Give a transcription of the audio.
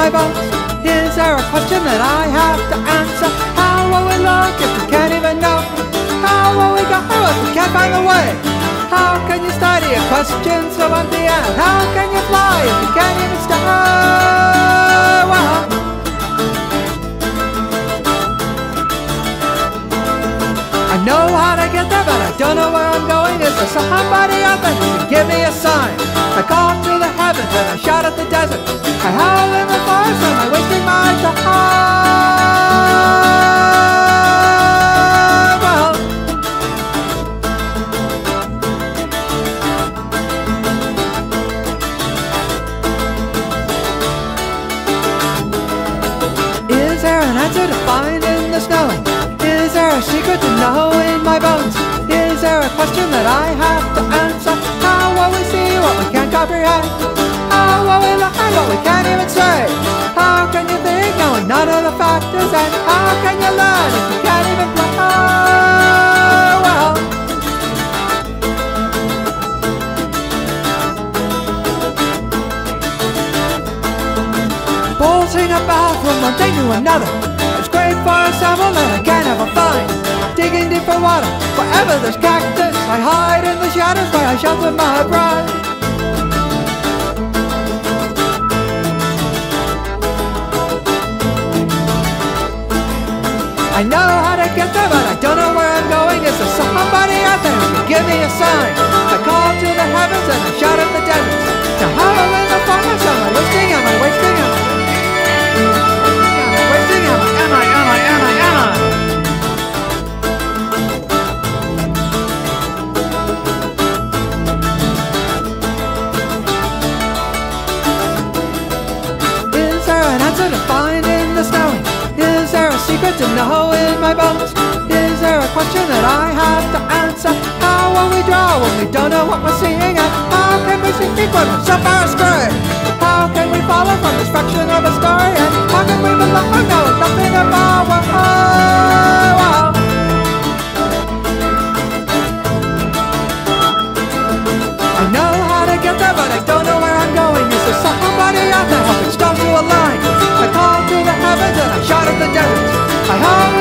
my bones? Is there a question that I have to answer? How will we look if we can't even know? How will we go if we can't find the way? How can you study a question so empty? And how can you fly if you can't even stay? Well, I know how to get there, but I don't know where I'm going. Is there somebody out there who can give me a sign? I call to the heavens and I shout at the desert. I howl in the forest, am I wasting my time? Well, is there an answer to find in the snow? Is there a secret to know in my bones? Is there a question that I have to answer? How will we see what we can't comprehend? How will we learn what we can't even say? How can you think knowing none of the factors? And how can you learn if you can't even play? Well, bolting about from one thing to another. It's great for a sample that I can't ever find. Digging deep for water, wherever there's cactus, I hide in the shadows where I shelter my pride. I know how to get there, but I don't know where I'm going. Is there somebody out there who can give me a sign? I call to the heavens and I shout at the deserts. Now how in the forest am I wasting? Am I wasting? Am I wasting? Am I? Is there an answer to find in the snow? Is there a secret to know in my bones? Is there a question that I have to answer? How will we draw when we don't know what we're seeing? And how can we see when we're so far astray? How can we follow from this fraction of a story? And how can we belong knowing nothing of our world? I know how to get there, but I don't know where I'm going. Is there somebody out there helping stone to a line? I call to the heavens and I shout at the deserts. I howl